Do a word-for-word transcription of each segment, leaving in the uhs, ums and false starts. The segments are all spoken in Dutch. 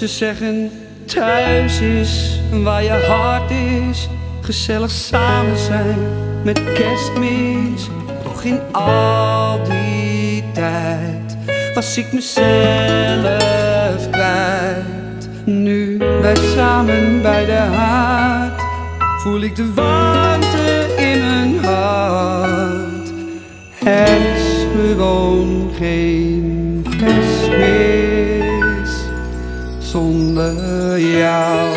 Ze zeggen thuis is waar je hart is. Gezellig samen zijn met Kerstmis. Toch in al die tijd was ik mezelf kwijt. Nu wij samen bij de haard, voel ik de warmte in mijn hart. Er is gewoon geen Kerstmis zonder jou.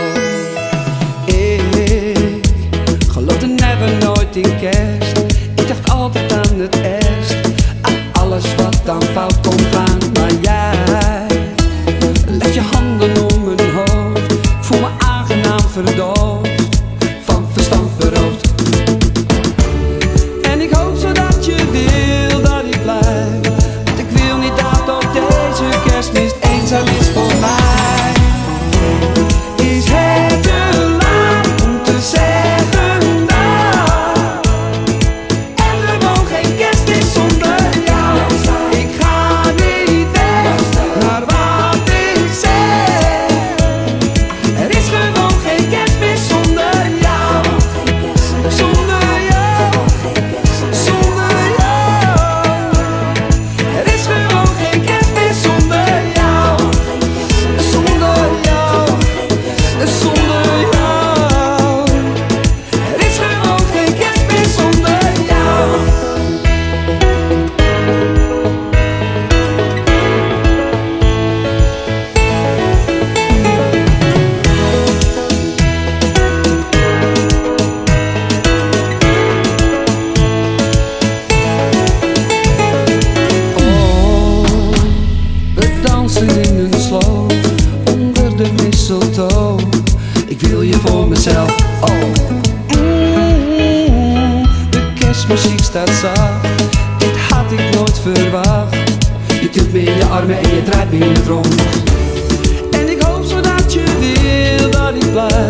Ik geloofde never nooit in kerst. Ik dacht altijd aan het ergst, aan alles wat dan fout kon gaan. Maar jij legt je handen om mijn hoofd. Ik voel me aangenaam verdoofd, van verstand beroofd. En ik hoop zo dat je wil dat ik blijf, want ik wil niet dat ook deze kerstmis eenzaam is voor mij. Is het te laat om te zeggen dat er gewoon geen kerst is zonder jou? Ik ga niet weg naar wat ik zeg. Er is gewoon geen kerstmis zonder jou. Zonder jou, zonder jou. Er is gewoon geen kerstmis zonder jou. Zonder jou, zonder jou. Er is gewoon geen kerstmis zonder jou. Oh, we dansen in een sloot onder de mistletoe. Ik wil je voor mezelf, oh. Mm, de kerstmuziek staat zacht, dit had ik nooit verwacht. Je tilt me in je armen en je draait me in het rond. En ik hoop zo dat je wil dat ik blijf,